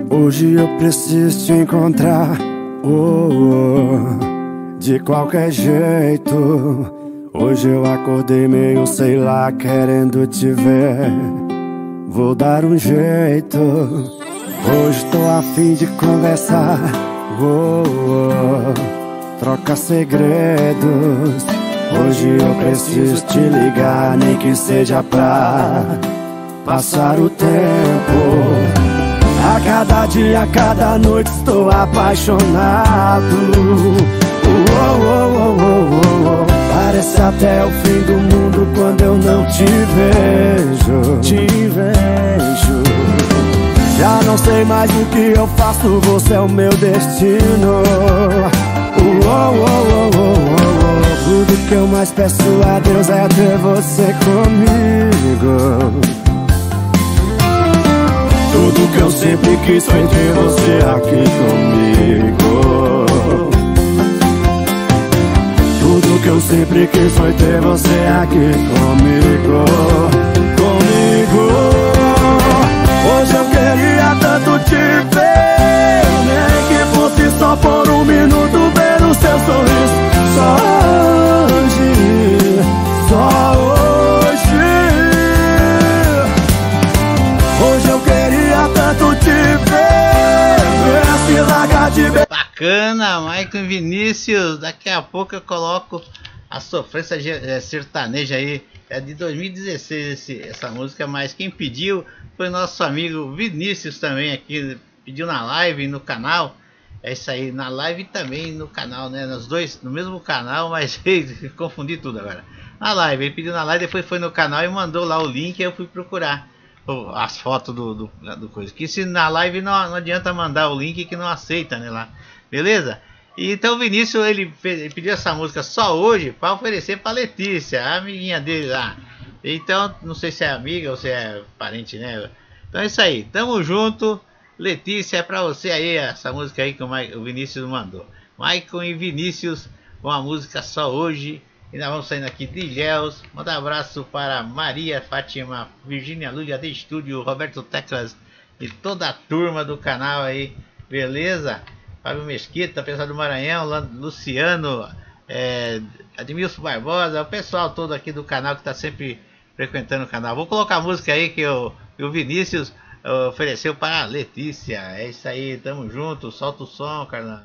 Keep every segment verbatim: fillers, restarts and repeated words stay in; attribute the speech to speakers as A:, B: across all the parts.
A: Hoje eu preciso te encontrar, oh, oh, de qualquer jeito. Hoje eu acordei meio, sei lá, querendo te ver. Vou dar um jeito. Hoje tô a fim de conversar, oh, oh, troca segredos. Hoje eu preciso te ligar, nem que seja pra passar o tempo. A cada dia, a cada noite estou apaixonado. Oh, oh, oh, oh, oh, oh. Parece até o fim do mundo quando eu não te vejo. Te vejo. Já não sei mais o que eu faço, você é o meu destino. Oh, oh, oh, oh, oh, oh. Tudo que eu mais peço a Deus é ter você comigo. Tudo que eu sempre quis foi ter você aqui comigo. Tudo que eu sempre quis foi ter você aqui comigo. Comigo. Hoje eu queria tanto te ver, nem que fosse só por um minuto ver o seu sorriso. Só hoje, só hoje. Hoje eu queria tanto te ver, se largar de ver.
B: Bacana, Maicon e Vinícius. Daqui a pouco eu coloco a Sofrência Sertaneja aí. É de dois mil e dezesseis esse, essa música, mas quem pediu foi nosso amigo Vinícius também aqui. Pediu na live, no canal. É isso aí, na live também no canal, né? Nos dois, no mesmo canal, mas confundi tudo agora. Na live, ele pediu na live, depois foi no canal e mandou lá o link e eu fui procurar as fotos do, do, do coisa. Que se na live não, não adianta mandar o link que não aceita, né, lá. Beleza? E então o Vinícius, ele, fez, ele pediu essa música só hoje para oferecer para Letícia, a amiguinha dele lá. Então, não sei se é amiga ou se é parente, né? Então é isso aí, tamo junto. Letícia, é pra você aí, essa música aí que o, Ma o Vinícius mandou. Maicon e Vinícius com a música só hoje. E nós vamos saindo aqui de Ilhéus. Manda um abraço para Maria, Fátima, Virgínia Lúlia de Estúdio, Roberto Teclas e toda a turma do canal aí, beleza? Fábio Mesquita, pessoal do Maranhão, Luciano, é, Admilson Barbosa, o pessoal todo aqui do canal que está sempre frequentando o canal. Vou colocar a música aí que o, que o Vinícius uh, ofereceu para a Letícia. É isso aí, tamo junto, solta o som, carnal.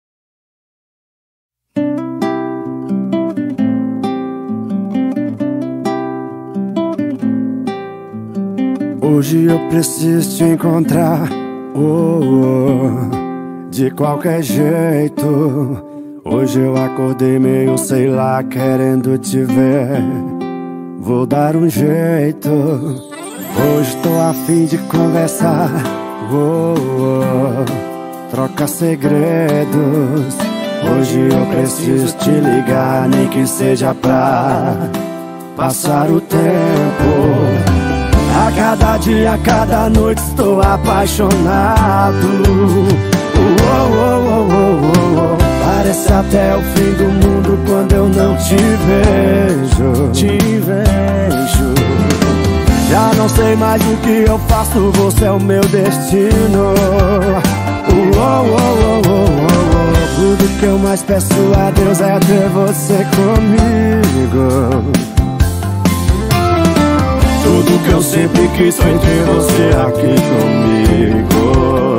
A: Hoje eu preciso te encontrar, oh, oh, de qualquer jeito. Hoje eu acordei meio, sei lá, querendo te ver. Vou dar um jeito. Hoje tô a fim de conversar, oh, oh, troca segredos. Hoje eu preciso te ligar, nem que seja pra passar o tempo. A cada dia, a cada noite estou apaixonado. Oh, oh, oh, oh, oh, oh. Parece até o fim do mundo quando eu não te vejo. Te vejo. Já não sei mais o que eu faço, você é o meu destino. Oh, oh, oh, oh, oh, oh. Tudo que eu mais peço a Deus é ter você comigo. Tudo que eu sempre quis foi ter você aqui comigo.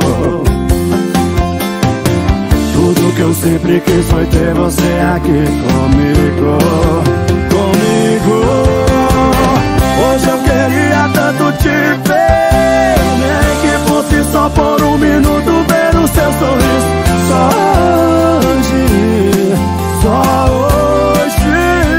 A: Tudo que eu sempre quis foi ter você aqui comigo. Comigo. Hoje eu queria tanto te ver, nem que fosse só por um minuto ver o seu sorriso. Só hoje, só hoje.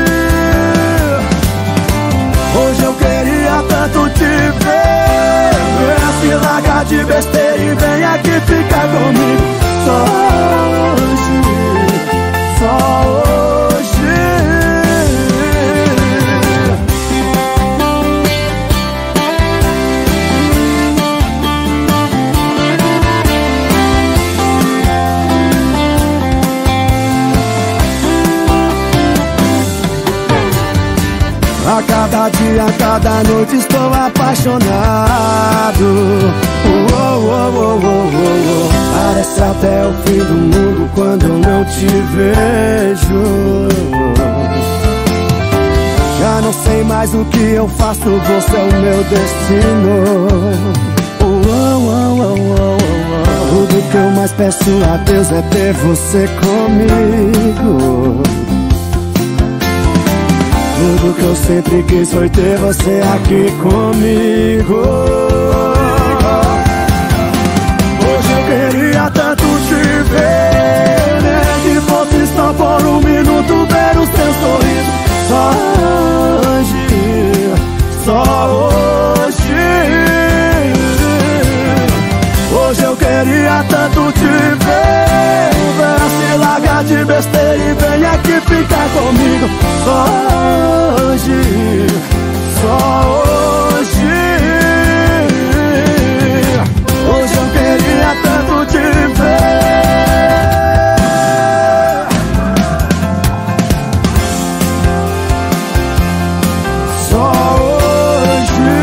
A: Hoje eu queria tanto te ver, se largar de besteira e vem aqui ficar comigo. Só hoje, só hoje. A cada dia, a cada noite estou apaixonado. Oh, oh, oh, oh, oh, oh. Parece até o fim do mundo quando eu não te vejo. Já não sei mais o que eu faço, você é o meu destino. Oh, oh, oh, oh, oh, oh. Tudo que eu mais peço a Deus é ter você comigo. Tudo que eu sempre quis foi ter você aqui comigo. Hoje eu queria tanto te ver, né? Que fosse só por um minuto ver o seu sorriso. Só hoje, só hoje. Hoje eu queria tanto te ver, venha se largar de besteira e venha aqui ficar comigo. Só hoje, só hoje. Hoje eu queria tanto te ver. Só hoje.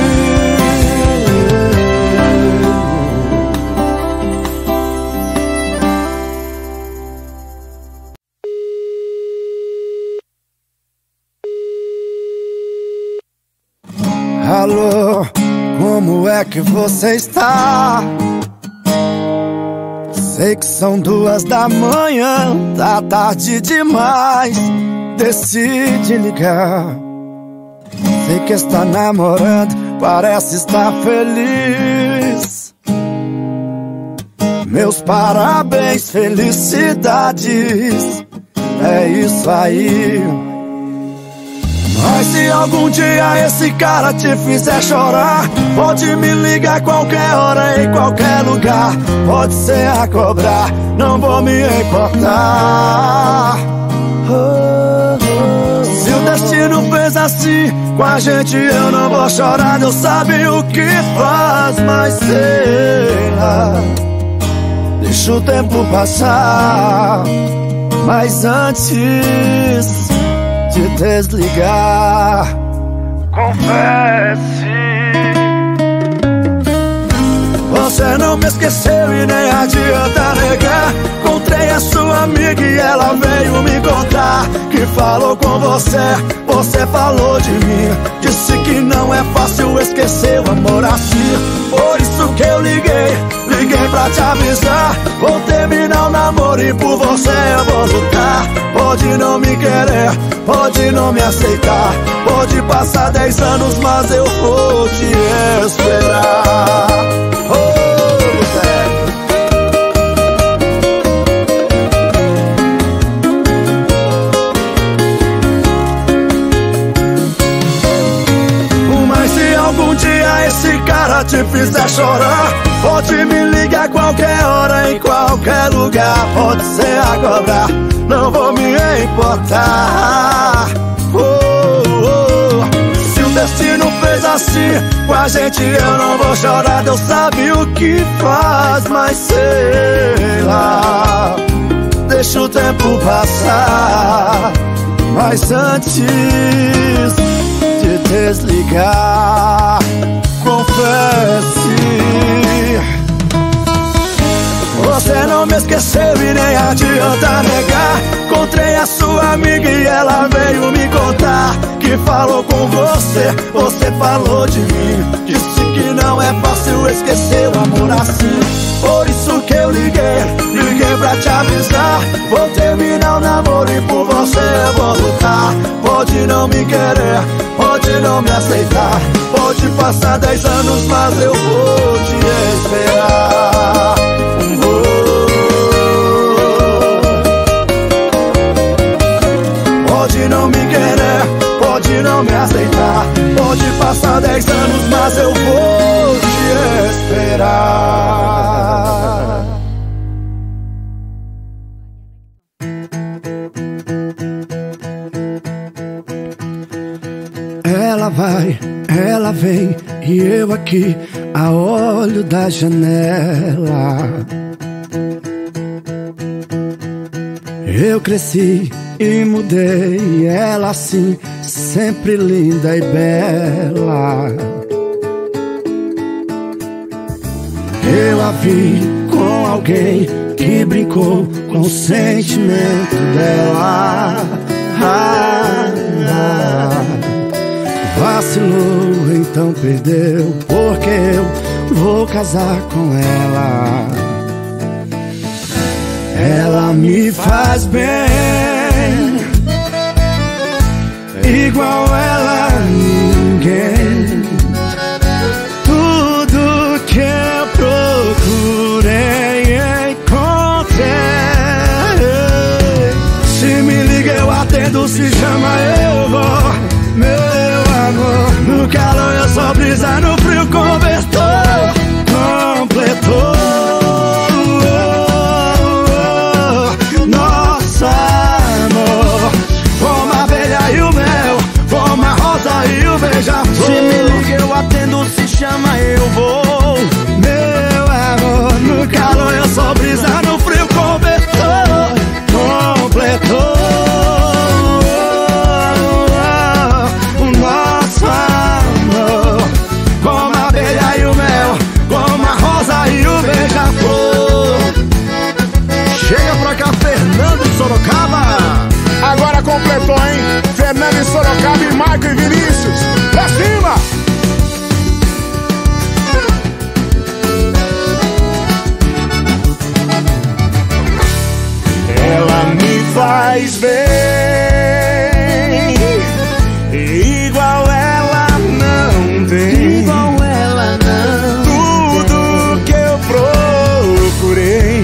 A: Alô, como é que você está? Sei que são duas da manhã, tá tarde demais, decide ligar. Sei que está namorando, parece estar feliz. Meus parabéns, felicidades, é isso aí. Mas se algum dia esse cara te fizer chorar, pode me ligar qualquer hora, em qualquer lugar. Pode ser a cobrar, não vou me importar. Oh, oh. Se o destino fez assim com a gente, eu não vou chorar. Deus sabe o que faz, mas sei lá. Deixa o tempo passar, mas antes de desligar, confesse. Você não me esqueceu e nem adianta negar. Encontrei a sua amiga e ela veio me contar que falou com você, você falou de mim. Disse que não é fácil esquecer o amor assim. Por isso que eu liguei, liguei pra te avisar. Vou terminar o namoro e por você eu vou lutar. Pode não me querer, pode não me aceitar, pode passar dez anos, mas eu vou te esperar. Oh, Zé. Mas se algum dia esse cara te fizer chorar, pode me ligar qualquer hora, em qualquer lugar. Pode ser a cobrar, não vou me importar. Oh, oh. Se o destino fez assim com a gente, eu não vou chorar. Deus sabe o que faz, mas sei lá. Deixa o tempo passar, mas antes de desligar, confesse. Você não me esqueceu e nem adianta negar. Encontrei a sua amiga e ela veio me contar que falou com você, você falou de mim. Disse que não é fácil esquecer o amor assim. Por isso que eu liguei, liguei pra te avisar. Vou terminar o namoro e por você eu vou lutar. Pode não me querer, pode não me aceitar, pode passar dez anos, mas eu vou te esperar. Pode não me querer, pode não me aceitar, pode passar dez anos, mas eu vou te esperar. Ela vai, ela vem, e eu aqui a olho da janela. Eu cresci e mudei. Ela assim, sempre linda e bela. Eu a vi com alguém que brincou com o sentimento dela. Ah, ah. Vacilou, então perdeu, porque eu vou casar com ela. Ela me faz bem, igual ela a ninguém. Tudo que eu procurei, encontrei. Se me liga eu atendo, se chama eu vou. Meu amor, no calor eu só brisa, no frio cobertor. Completou nosso amor, como a abelha e o mel, como a rosa e o beija-flor. Se me liga eu atendo, se chama eu vou. Meu amor, no calor eu só brisa, no frio cobertor. Completou nosso amor, como a abelha e o mel, como a rosa e o beija-flor. Chega pra cá, Fernando e Sorocaba.
C: Agora completou, hein? Fernando e Sorocaba e Marco e Vinícius. Pra cima! Ela me faz bem, igual ela não tem.
A: Igual ela não.
C: Tudo que eu procurei,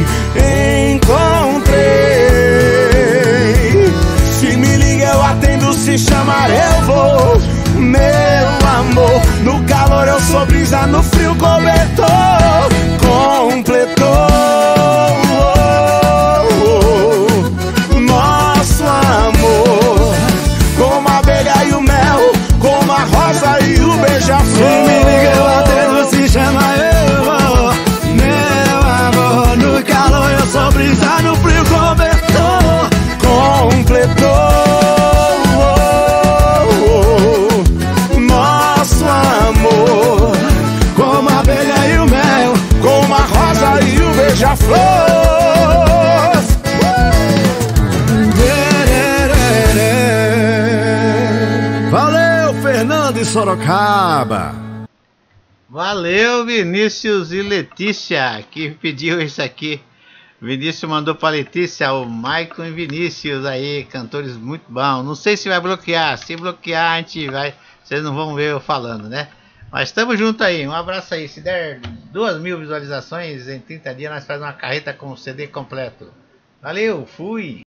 C: encontrei. Se me liga eu atendo, se chamar eu vou. Meu amor, no calor eu sou brisa, no frio cobertor. Completou nosso amor, como a abelha e o mel, como a rosa e o beija-flor.
A: Se me liga eu atendo, se chama eu vou. Meu amor, no calor eu sou brisa, no frio cobertor.
C: Completou nosso amor,
A: Como a abelha e o mel,
C: como a rosa e o beija-flor.
A: valeu, Fernando e Sorocaba.
B: Valeu, Vinícius e Letícia, que pediu isso aqui. Vinícius mandou pra Letícia, o Maicon e Vinícius aí, cantores muito bons. Não sei se vai bloquear, se bloquear a gente vai, vocês não vão ver eu falando, né? Mas estamos juntos aí, um abraço aí. Se der duas mil visualizações em trinta dias, nós fazemos uma carreta com o C D completo. Valeu, fui!